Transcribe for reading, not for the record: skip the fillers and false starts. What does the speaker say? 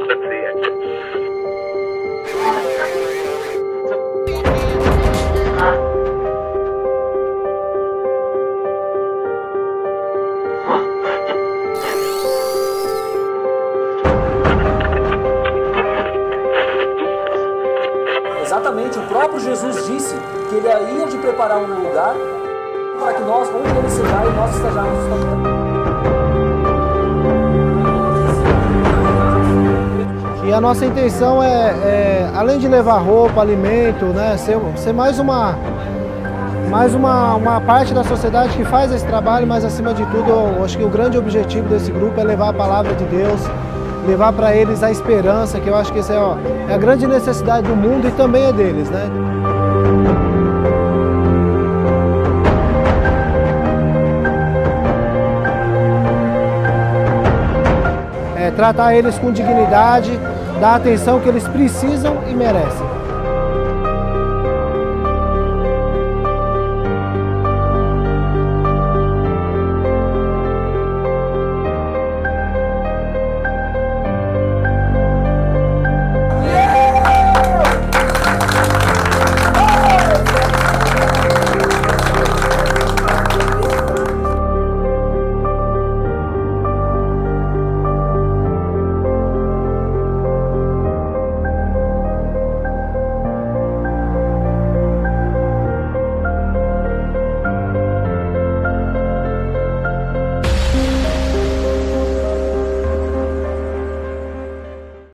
let's see it. Exatamente, o próprio Jesus disse que ele ia de preparar um lugar para que nós, onde ele se vai, nós estejamos também. E a nossa intenção além de levar roupa, alimento, né, ser mais uma parte da sociedade que faz esse trabalho, mas acima de tudo, eu acho que o grande objetivo desse grupo é levar a palavra de Deus, levar para eles a esperança, que eu acho que isso é a grande necessidade do mundo e também é deles, né? Tratar eles com dignidade, dar a atenção que eles precisam e merecem.